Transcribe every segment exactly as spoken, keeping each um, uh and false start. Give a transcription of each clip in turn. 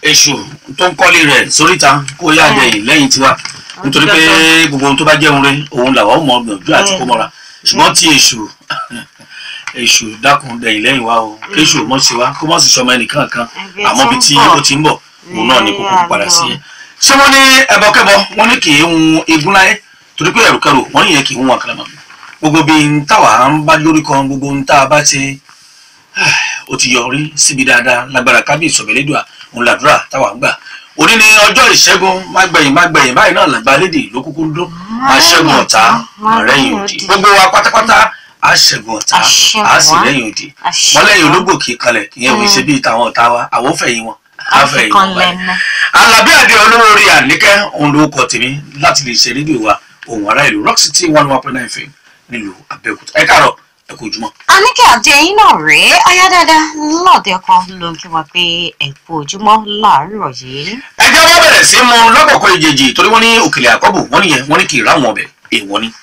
èṣù tó ń kọ́lé rẹ̀ sóríta kó yá dẹ̀yìn lẹ́yìn tiwa nítorí pé gbogbo ohun tó bá jẹ́ ohun rẹ̀ òun làwọn mọ̀ gbìyànjú àti kó mọ́ra ṣùgbọ́n tí èṣù èṣù dákun dẹ̀yìn lẹ́yìn wa o kéṣù mọ̀ sí wa kó mọ̀ sí sọmọ ẹnìkan kan àmọ́ bí tí ó ti ń bọ̀ òun náà ni kókó padà sí ẹ. ṣé wọ́n ní ẹbọkẹ́bọ wọ́n ní kì í hun igun láyé torí pé ẹ̀rùkẹ́rù wọ́n ní yẹn kì í hun àkàlà mọ́ gbogbo bí n táwa ń bá lórí kan gbogbo n tá a bá ti ó ti yọrí síbi dáadáa lágbára kábíyèsí ọ̀bẹ̀lẹ́dùà òun làdúrà táwa ń gbà òní ni ọjọ́ ìṣẹ́gun mágbẹ̀yìn mágbẹ̀yìn báyìí náà làgbà lédè ló kúkú ń dún máa ṣẹ́gun ọ̀tá rẹ́yìn òdì gbogbo wa pátápátá á ṣẹ́gun ọ̀tá á sì rẹ́yìn òdì wọ́n lẹ́yìn ológbò kì í kalẹ̀ ìyẹn ò ṣe bíi tàwọn ọ̀tá wa àwọn fẹ̀yìn wọn á fẹ̀yìn wọn báyìí. Alábí Àdé olówó orí Àníkẹ́ òun ló kọ tèmi láti lè ṣe rédíò wa ohùn ará ìlú Rock City one one point nine F M nílùú Abẹ́òkúta ẹ káàárọ̀ ẹ kú ojúmọ́. Àníkẹ́ Àdé yín náà rèé aya dáadáa lọ́ọ̀dẹ ọkọ ló ń kí wa pé ẹ kú ojúmọ́ láàárọ̀ yìí. ẹ jẹ́ wọ́n bẹ̀rẹ̀ sí mu lọ́kọ̀ọ̀kan ìjèjì torí wọ́n ní òkèlè àkọ́bù wọ́n nìyẹn wọ́n ní kì í ráwọn ọbẹ̀ èèwọ̀ ni.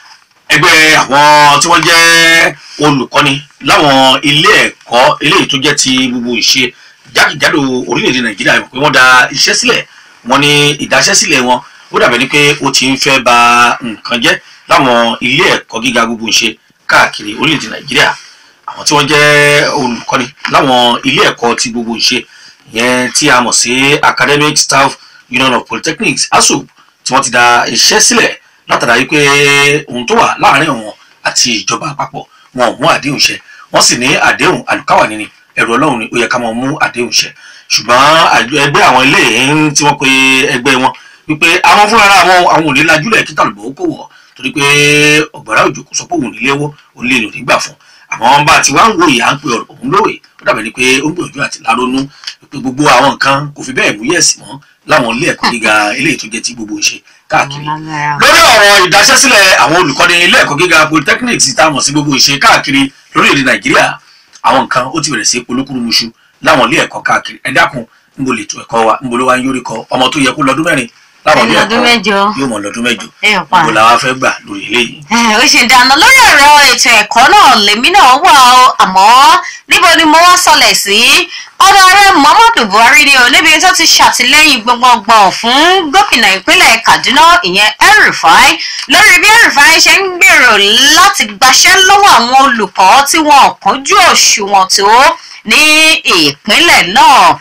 ẹgbẹ́ àwọn tí wọ́n jẹ́ olùkọ́ni láwọn ilé ẹ̀kọ́ eléyìí tó jẹ́ ti gbogbo ìṣe jákèjádò orílẹ̀-èdè Nàìjíríà pé wọ́n da iṣẹ́ sílẹ̀ wọ́n ní ìdáṣẹ́sílẹ̀ wọn ó dàbẹ̀ ni pé ó ti ń fẹ́ ba nǹkan jẹ́ láwọn ilé ẹ̀kọ́ gíga gbogbo ìṣe káàkiri orílẹ̀-èdè Nàìjíríà àwọn tí wọ́n jẹ́ olùkọ́ni láwọn ilé ẹ̀kọ́ ti gbogbo ìṣe yẹn tí a mọ̀ sí Academic Staff Union of Polytechnics A S U P tí wọ́n ti da iṣẹ́ sílẹ̀ látara yìí pé ohun tó wà láàárín wọn àti ìjọba àpapọ̀ wọn ò mú àdéhùn ṣẹ wọ́n sì ní àdéhùn àlùkáwà nínú ẹ̀rọ Ọlọ́run ni ó yẹ ká máa mú àdéhùn ṣẹ ṣùgbọ́n ẹgbẹ́ àwọn ilé tí wọ́n pe ẹgbẹ́ wọn wípé àwọn fúnra àwọn àwọn ò lè lajúlẹ̀ kí tàlùbọ̀ kò wọ̀ torí pé ọ̀gbàrá òjò kò sọ pé òun nílé wọ́ òun lè lò nígbà fún àwọn bá ti wá ń wo ìyá ń pe ọ̀rọ̀ òun lówe ó dàbẹ̀ ni pé ó ń gbìyànjú àti láronú pé gbogbo àwọn nǹkan kò fi bẹ́ẹ̀ mú yẹ̀sì mọ́ láwọn ilé ẹ̀kọ́ gíga eléyìí tó jẹ́ ti gbogbo ìṣe káàkiri lórí ọ̀rọ̀ ìdáṣẹ́sílẹ̀ àwọn olùkọ́ni ilé ẹ̀kọ́ gíga polytechnics tá a mọ̀ sí gbogbo ìṣe káàkiri lórílẹ̀-èdè Nàìjíríà àwọn nǹkan ó ti bẹ̀rẹ̀ sí polúkúrúmuṣu láwọn ilé ẹ̀kọ́ káàkiri ẹ dákun níbo lè tó ẹ̀kọ́ wa níbo ló wá ń yọrí kọ ọmọ tó yẹ kó lọ́dún mẹ́rin láwọn ilé ẹ̀kọ́ yóò mọ lọ́dún mẹ́jọ níbo la wá fẹ́ gbà lórí eléyìí. ó ṣe dáná lórí ọ̀rọ̀ ètò ẹ̀kọ́ náà lèmi náà wà ó àmọ́ níbo ni mo wá sọlẹ̀ sí ọ̀dọ̀ ààrẹ Muhammadu Buhari ni ò níbi tó ti ṣàtìlẹ́yìn gbọ̀ngbọ̀ngbọ̀n fún gómìnà ìpínlẹ̀ Kaduna ìyẹn El-Rufai lórí bí El-Rufai ṣe ń gbèrò láti gbaṣẹ́ lọ́wọ́ àwọn olùkọ́ tí wọn kúnjú òṣùwọ̀n tó ní ìpínlẹ̀ náà.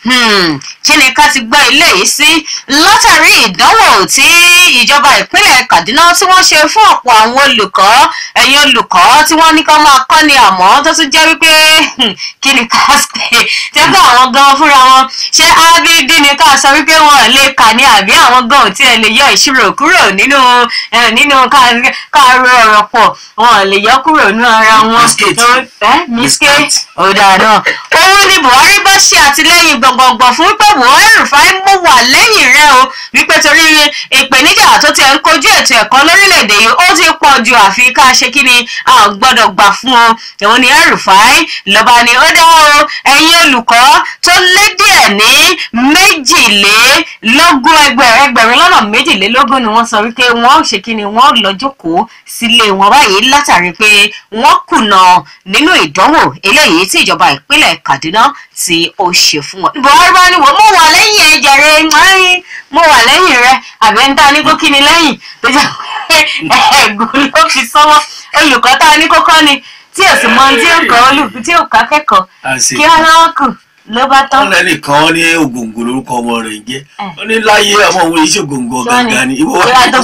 kí ni ká ti gbọ́ ilé yìí sí látàrí ìdánwò tí ìjọba ìpínlẹ̀ Kaduna tí wọ́n ṣe fún ọ̀pọ̀ àwọn olùkọ́ ẹ̀yin olùkọ́ tí wọ́n ní ká máa kọ́ ni àmọ́ tó tún jẹ́ wípé kí ni ká ṣe tẹ́gbẹ́ àwọn gan fúnra wọn ṣé ábídí ni ká sọ wípé wọn lè kà ní àbí àwọn gan ò tiẹ̀ lè yọ ìṣirò kúrò nínú nínú ká ro ọ̀rọ̀ pọ̀ wọn lè yọ kúrò nínú ara wọn. miskate ó dáa náà òun ni Buhari bá ṣe àtìlẹ́yìn gbọ̀ngbọ̀ngbọ̀n fún pé El-Rufai mo wà lẹ́yìn rẹ o wípé torí ìpèníjà tó ti ń kojú ètò ẹ̀kọ́ lórílẹ̀‐èdè yìí ó ti pọ̀ ju àfi ká ṣe kí ni a gbọ́dọ̀ gbà fún ọ òun ni El-Rufai lọ́ba ni ó dá o ẹ̀yin olùkọ́ tó lé díẹ̀ ní méjìlélógún ẹgbẹ̀rún ẹgbẹ̀rún lọ́nà méjìlélógún ni wọ́n sọ wípé wọ́n ò ṣe kí ni wọ́n lọ jókòó sílé wọn báyìí látàrí pé wọ́n kùnà nínú ìdánwò eléyìí tí ìjọba ìpínlẹ̀ Kaduna tí ó ṣe fún wọn. Buhari bá ní wọ́n mo wà lẹ́yìn ẹ jàre mo wà lẹ́yìn rẹ àbẹ́ ń tá ní kó kí ni lẹ́yìn tó jẹ́ pé ẹ̀gùn ló fi sọ́wọ́ olùkọ́ tá a ní kókó ni tí ò sì mọ tí ò kọ́ olùkọ́ tí ò ká kẹ́kọ̀ọ́ kí wọ́n kù ló bá tán. wọ́n lẹ́nìkan ní ògòǹgò lórúkọ ọmọ rẹ̀ ń jẹ́ ó ní láyé ọmọ òun iṣẹ́ ògòǹgò gàgà ni ìwọ wà ní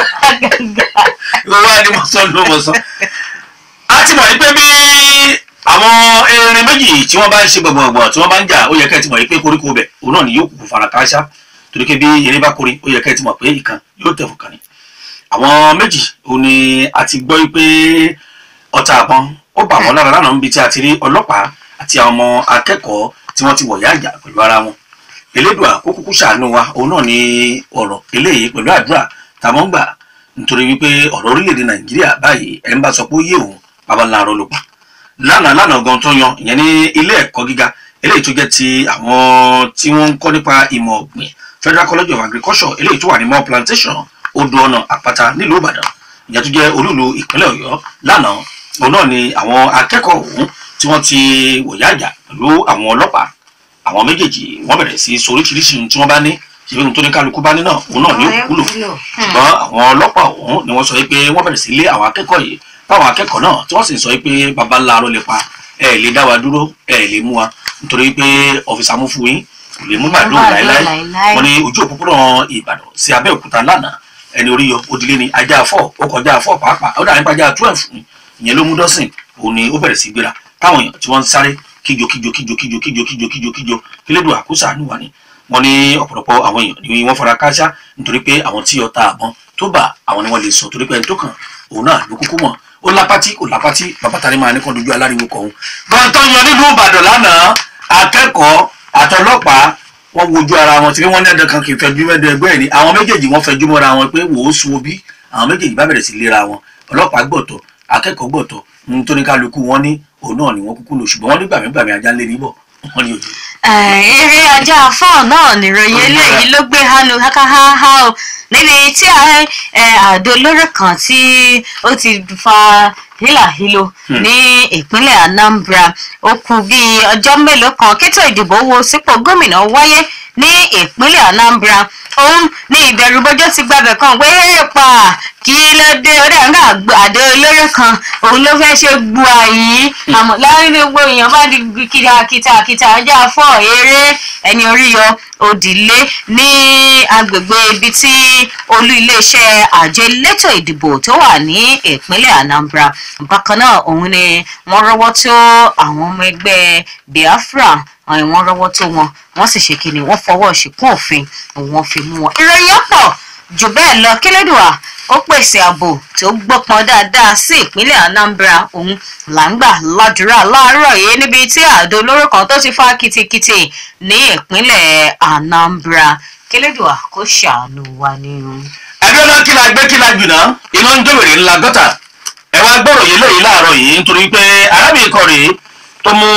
mo sọ ló mọ̀ sọ. a ti mọ̀ ní pé bí àwọn erin méjì tí wọ́n bá ń ṣe gbọ̀ngbọ̀ngbọ̀n tí wọ́n bá ń jà ó yẹ kẹ́ ẹ ti mọ̀ pé koríko bẹ̀ òun náà ni yóò kúkú fara káṣá torí pé bí erin bá korí ó yẹ kẹ́ ẹ ti mọ̀ pé ìkan yóò tẹ̀ fún kan ni. àwọn méjì òun ni a ti gbọ́ pé ọta àbọn ó bà wọ́n lára lánàá níbi tí a ti rí ọlọ́pàá àti àwọn ọmọ akẹ́kọ̀ọ́ tí wọ́n ti wọ̀yá àjà pẹ̀lú ara wọn. Elédùà kó kúkú ṣàánú wa òun náà ni ọ̀rọ̀ eléyìí pẹ̀lú àdúrà tàmọ́ ń gbà nítorí wípé ọ̀rọ̀ orílẹ̀-èdè Nàìjíríà báyìí ẹ̀ ń bá sọ pé ó yé òun bàbá ńlá arọ ló pa lánàá lánàá gan tó yan ìyẹn ní ilé ẹ̀kọ́ gíga eléyìí tó jẹ́ ti àwọn tí wọ́n ń kọ́ nípa ìmọ̀ ọ̀gbìn Federal College of Agriculture eléyìí tó wà ní mọ́ plantation odò ọ̀nà àpáta nílùú Ìbàdàn ìyẹn tó jẹ́ olúùlú ìpínlẹ̀ Ọ̀yọ́ lánàá òun náà ni àwọn akẹ́kọ̀ọ́ ọ̀hún tí wọ́n ti wọ̀yá àjà pẹ̀lú àwọn ọlọ́pàá àwọn méjèèjì wọ́n bẹ̀rẹ̀ sí sọ oríṣiríṣi tí wọ́n bá ní ṣùgbọ́n tó ní kálukú bá ní náà òun náà ní òkúlò ṣùgbọ́n àwọn ọlọ́pàá ọ̀hún ni wọ́n sọ pé wọ́n bẹ̀rẹ̀ sí lé àwọn akẹ́kọ̀ọ́ yìí fáwọn akẹ́kọ̀ọ́ náà tí wọ́n sì sọ pé baba ńlá arọ́ lè pa ẹ̀ lè dá wa dúró ẹ̀ lè mú wa nítorí pé ọ̀fíìsì amúfú yín kò lè mú màlúù láéláé wọ́n ní ojú òpópónà Ìbàdàn sí Abẹ́òkúta lánàá ẹni orí yọ òdìlé ni ajá afọ́ ó kọjá afọ́ pàápàá ó dà nípa ajá twelve ìyẹn ló mú dọ́sìn òun ni ó bẹ̀rẹ̀ sí gbéra táwọn èèyàn tí wọ́n ń sáré kíjo kíjo kíjo kíjo kíjo kíjo kíjo kíjo kílédùn àkóso àánú ni wọ́n ní ọ̀pọ̀lọpọ̀ àwọn èèyàn ni wọ́n fara káṣá nítorí pé àwọn tí ọta àbọn tó bà àwọn ni wọ́n lè sọ torí pé ẹni tó kàn òun náà ló kúkú mọ̀ ó lápátí kò lápátí bàbá tani máa ní kàn dojú aláriwo kọ̀ọ̀hún. gbọ̀ntàn yan nílùú Ìbàdàn lánàá akẹ́kọ̀ọ́ àtọlọ́pàá wọ́n wojú ara wọn tí wọ́n ní ẹ̀dọ̀ kan kì í fẹjú mẹ́dọ̀ ẹgbẹ́ ẹ̀ ní àwọn méjèèjì wọ́n fẹjú mọ́ra wọn pé wò ó sun obí àwọn méjèèjì bá bẹ̀rẹ̀ sí léra wọn ọlọ́pàá gbọ̀tọ̀ akẹ́kọ̀ọ́ gbọ̀tọ̀ ní tó ní kálukú wọn ní òun náà ni wọ́n kúkú lò ṣùgbọ́n wọ́n ní gbàmígbàmí ajá lé níbọ̀ wọ́n ní òjò. eré ajá afọ́ náà nìròyìn eléyìí ló gbé hánu hákáháhá o níbi tí àdó olóró kan tí ó ti fa hílàhílo ní ìpínlẹ̀ Anambra ó kù bíi ọjọ́ mélòó kan kétò ìdìbò wo sípò gómìnà wáyé ní ìpínlẹ̀ Anambra òun ní ìbẹ̀rùbojo ti gbàbẹ̀ kan pé pa kí ló dé ọdẹ ńgá àdó olóró kan òun ló fẹ́ ṣe gbu àyí àmọ́ láàrin gbogbo èèyàn bá di kìtàkìtà kìtà ajá fọ́ eré ẹni orí yọ òdìlé ní agbègbè ibi tí olú iléeṣẹ́ àjọ elétò ìdìbò tó wà ní ìpínlẹ̀ Anambra bákan náà òun ni wọ́n rọ́wọ́ tó àwọn ọmọ ẹgbẹ́ Biafra wọ́n rọ́wọ́ tó wọn wọ́n sì ṣe kíni wọ́n fọwọ́ ṣìkún òfin wọ́n fi mú wọn. ìròyìn ọ̀pọ̀ jù bẹ́ẹ̀ lọ kílódùà ó pèsè ààbò tó gbópọn dáadáa sí ìpínlẹ̀ Anambra òun là ń gbà ládùúrà láàárọ̀ yìí níbi tí àdó olóró kan tó ti fa kìtìkìtì ní ìpínlẹ̀ Anambra kílódùà kó ṣàánú wa ní. ẹgbẹ́ náà kí la gbé kí la jùlọ iná ń jòwèrè ńlá gọ́tà ẹ wá gbọ́rọ̀ yìí lóyìn láàárọ̀ yìí nítorí pé arábìnrin kan rèé tó mú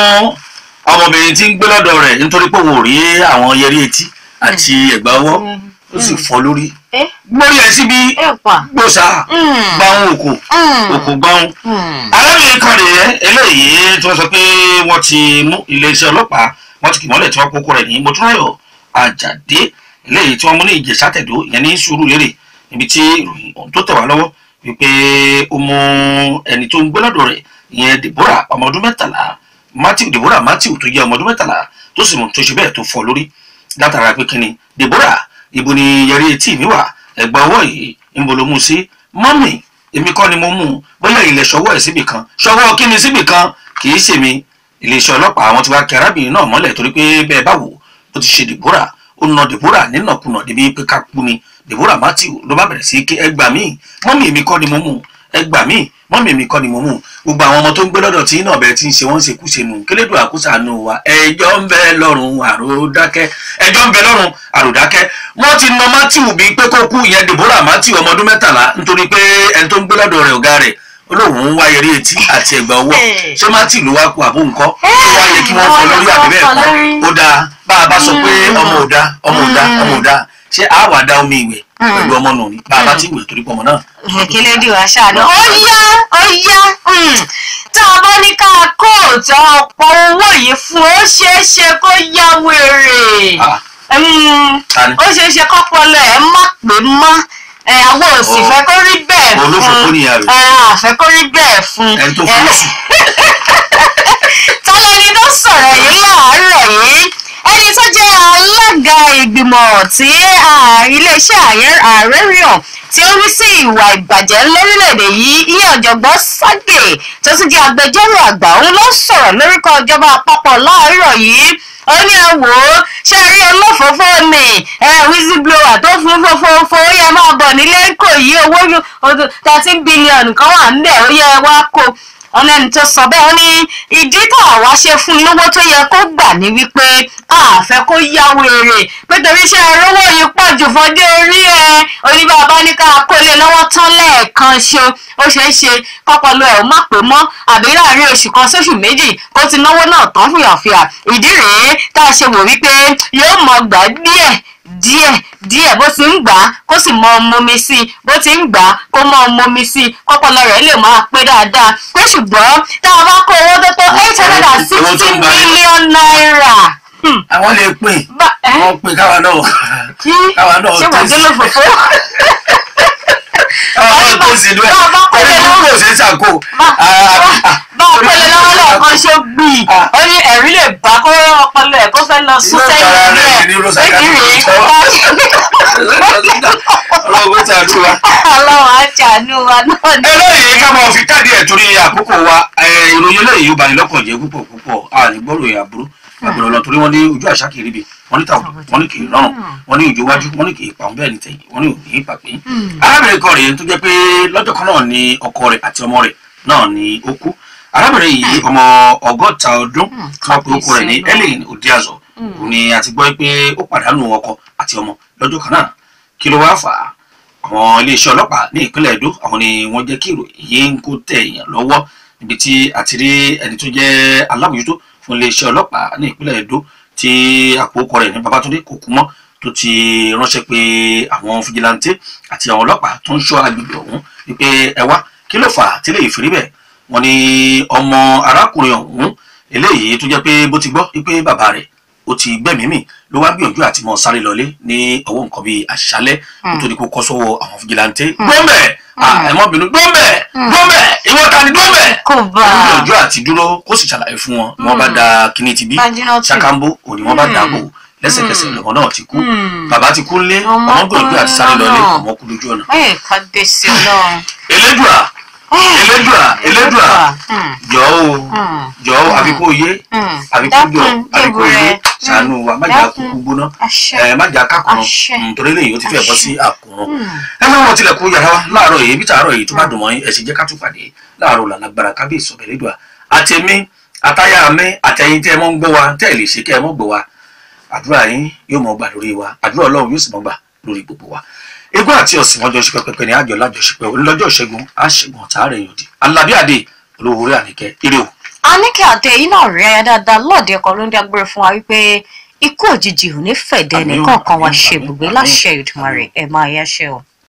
ọmọbìnrin tí ń gbé lọ́dọ̀ rẹ̀ nítorí pé òun ò rí àwọn yẹrí etí àti ẹ̀gbà ọwọ́ ó sì fọ́ lórí gbórí ẹ̀ síbi gbòòsà gbàùn òkò òkò gbàùn. arábìnrin kan rèé eléyìí tí wọ́n sọ pé wọ́n ti mú iléeṣẹ́ ọlọ́pàá wọ́n ti kì mọ́lẹ̀ tí wọ́n kókó rẹ̀ ní Mọ́túnráyọ̀ Àjàdé eléyìí tí wọ́n mú ní Ìjẹ̀ṣà Tẹ̀dó ìyẹn ní Sùúrùlérè níbi tí ìròyìn ohun tó tẹ̀ wá lọ́wọ́ wípé ó mú ẹni tó ń gbé lọ́dọ̀ rẹ̀ ìyẹn Deborah ọmọ ọdún mẹ́tàlá Matthew Deborah Matthew tó jẹ́ ọmọ ọdún mẹ́tàlá tó sì mú tó ṣe bẹ́ẹ̀ tó fọ́ lórí látara pé kíni Deborah ibo ni yẹrí etí mi wà ẹ̀gbà ọwọ́ yìí ń bolo mú sí mọ́mì èmi kọ́ ni mo mú un bóyá ilẹ̀ ṣọwọ́ ẹ̀ síbì kan ṣọwọ́ kí ni síbì kan kì í ṣèmi iléeṣẹ́ ọlọ́pàá àwọn tí wàá kí arábìnrin náà mọ́lẹ̀ torí pé bẹ́ẹ̀ bá wò ó ti ṣe Deborah ó na Deborah nínàkúnà débi pé ká kú ni Deborah Matthew ló bá bẹ̀rẹ̀ sí kí ẹgbà míì mọ́mì èmi kọ́ ni mo mú un ẹgbà míì mọ́mì èmi kọ́ ni mo mú un gbogbo àwọn ọmọ tó ń gbé lọ́dọ̀ tí iná ọbẹ̀ tí ń ṣe wọ́n ń ṣe kúṣe nù kélédùn àkúṣàánú wa ẹjọ́ ń bẹ lọ́rùn àròdákẹ́ ẹjọ́ ń bẹ lọ́rùn àròdákẹ́ wọ́n ti na Matthew bíi pé kó kú ìyẹn Deborah Matthew ọmọ ọdún mẹ́tàlá nítorí pé ẹni tó ń gbé lọ́dọ̀ rẹ̀ ọ̀gá rẹ̀ olóhùn ń wá yẹrí etí àti ẹ̀gbà ọwọ́ ṣé Matthew ló wá kú àbó nǹkan tó wá yẹ kí wọ́n fọ lórí àbí bẹ́ẹ̀ kọ́ ó dáa bá a bá sọ pé ọmọ ò dá ọmọ ò dá ọmọ ò dá ṣé a wà dá omi ìwẹ̀ pẹ̀lú ọmọ nù ní bá a bá ti wẹ̀ torí pọ̀ mọ́ náà. kílódé wa ṣáàdùn ó yá ó yá tá a bá ní ká kóòtù ọ̀pọ̀ owó yìí fún ó ṣeé ṣe kó yá wèrè ó ṣeé ṣe kọ́pọ̀lọ́ ẹ̀ má pé mọ́ àwọn òsì fẹ́ kó rí bẹ́ẹ̀ fún àfẹ́ kó rí bẹ́ẹ̀ fún tọ́lẹ́ni tó sọ̀rọ̀ yìí láàárọ̀ yìí ẹni tó jẹ́ alága ìgbìmọ̀ tí iléeṣẹ́ ààrẹ ríọ̀n tí ó rí sí ìwà ìbàjẹ́ lórílẹ̀‐èdè yìí iye ọ̀jọ̀gbọ́n Ságè tó tún jẹ́ agbẹjọ́rò àgbà òun ló sọ̀rọ̀ lórúkọ ìjọba àpapọ̀ láàárọ̀ yìí ó ní ẹ wò ó ṣe rí olófòófó ni whistleblower tó fún fòfòófó ó yẹ máa bọ̀ nílé kò yí owó thirteen billion kan wà ń bẹ̀ ó yẹ wá kó ọlẹ́ni tó sọ bẹ́ẹ̀ ó ní ìdí tá a wá ṣe fún lówó tó yẹ kó gbà ní wípé a fẹ́ kó yá wèrè nítorí iṣẹ́ rówó yìí pọ̀ jù fọdé orí ẹ̀ oníbàbá ní ká kó lé lọ́wọ́ tán lẹ́ẹ̀kan ṣo ó ṣeé ṣe kọ́pọ̀lọ́ ẹ̀ ó má pé mọ́ àbí láàrin oṣù kan sóṣù méjì kó ti náwó náà tán fìyàfìyà ìdí rèé tá a ṣe wò wípé yóò mọ̀ gbà díẹ̀ díẹ̀ díẹ̀ bó ti ń gbà á kó sì mọ ọmọmi sí i bó ti ń gbà á kó mọ ọmọmi sí i kọ́pọ̀lọ́ rẹ̀ lè máa pé dáadáa pé ṣùgbọ́n tá a bá kó owó tó tó eight hundred and sixty million naira wọn pè káwa náà káwa náà ṣé wàá délé fòfó. káwa náà tó sí inú ẹ̀ ẹni tó kò sí sàkó. bá a pẹ̀lẹ́ lọ́wọ́ lọ́kàn ṣe gbì ó ní ẹ̀rí lè bá kó ọpọlọ ẹ̀ kó fẹ́ lọ sún sẹ́yìn rẹ̀ ọlọ́run tí a dùn wa. ọlọ́run á ṣàánú wa náà ní. eléyìí ká máa fi káàdì ẹ̀ torí àkókò wa ìròyìn eléyìí ó bani lọ́kàn jẹ́ púpọ̀ púpọ̀ a ní gbọ́rọ̀ ìyá burú àgbọ̀rọ̀ lọ torí wọ́n ní ojú àṣà kiri bi wọ́n ní tàwọn wọ́n ní kì í rọrùn wọ́n ní ojú iwájú wọ́n ní kì í pa òun bẹ́ẹ̀ ní tẹ̀yìn wọ́n ní òní í pàpín. arábìnrin kan rèé tó jẹ́ pé lọ́jọ́ kan náà ni ọkọ rẹ̀ àti ọmọ rẹ̀ náà ni ó kú. arábìnrin yìí ọmọ ọgọ́ta ọdún kan pé orúkọ rẹ̀ ní Ellen Odiazo ni a ti gbọ́ pé ó pàdánù ọkọ àti ọmọ lọ́jọ́ kan náà. kí ló wá fà á? àwọn iléeṣẹ́ ọlọ́pàá ní ìpínlẹ̀ Edo àwọn ni wọ́n jẹ́ kí ìròyìn yìí ń kó tẹ̀ èèyàn lọ́wọ́ níbi tí a ti rí ẹni tó jẹ́ alábòjútó fún iléeṣẹ́ ọlọ́pàá ní ìpínlẹ̀ Edo tí àpòkọ rẹ̀ ní Babátúndé kò kú mọ́ tó ti ránṣẹ́ pé àwọn fìjìláńtẹ́ àti àwọn ọlọ́pàá tó ń ṣọ́ agbègbè ọ̀hún wípé ẹ wá kí ló fà á tí lè fi rí bẹ́ẹ̀. wọ́n ní ọmọ arákùnrin ọ̀hún eléyìí tó jẹ́ pé bó ti gbọ́ wípé bàbá rẹ̀ ó ti gbẹ̀mí mì ló wá gbìyànjú àti mọ sáré lọlé ní ọwọ́ nǹkan bíi àṣálẹ́ nítorí kó kọ́ sọ́wọ́ àwọn fìjìláńtẹ́. gbọ́mbẹ̀ ẹ̀mọ́bìnrin gbọ́mbẹ̀ gbọ́mbẹ̀ ìwọ ta ni gbọ́mbẹ̀. kò bá ó gbìyànjú àti dúró kó sì ṣàlàyé fún wọn ni wọ́n bá da kíní ti bí ṣàkàmbó òní wọ́n bá dàbò lẹ́sẹ̀kẹsẹ̀ lọ́mọ náà ti kú bàbá ti kú lé ọmọ gbìyànjú àti sáré lọlé ọmọ kú lójú ọ̀nà. elédùà elédùà elédùà jọ̀ọ́ o jọ̀ọ́ o àbí kò yé àbí kò jọ àbí kò yé ṣàánú wa má jà kúkú gbóná ẹ má jà kákùnrún nítorí lẹ́yìn ó ti fẹ́ bọ́ sí àkùnrún. ẹ máa wọ tilẹ̀kùn yàrá wa láàárọ̀ yìí bí tààrọ̀ yìí tó bá dùn mọ́ ẹ sì jẹ́ ká tún pàdé láàárọ̀ làlágbára kábíyèsí ọ̀bẹ elédùà àtẹ̀mí àtayá mi àtẹ̀yìn tẹ́ ẹ mọ́ ń gbọ́ wa tẹ́ ẹ lè ṣe kẹ́ ẹ mọ́ gbọ́ wa àdúrà yín yóò mọ́ gbà lórí wa àdúrà Ọlọ́run yóò sì mọ́ gbà lórí gbogbo wa. Egun àti ọ̀sìn wọn jọ ṣe pẹpẹpẹ ní àjọ lájọṣepẹ onílọ́jọ́ ìṣẹ́gun àṣẹgun ọ̀tàrẹ̀ yòdì alábí àdé olówó orí àníkẹ́ ire o. Àníkẹ́ àdé yìí náà rí aya dáadáa lọ́ọ̀dẹ ọkọ̀ ló ń dágbére fún wa wípé ikú òjijì ò ní fẹ̀dẹ̀ nìkan kan wá ṣe ibùgbé láṣẹ Èdùmàrè ẹ̀ máa yáṣẹ́ o.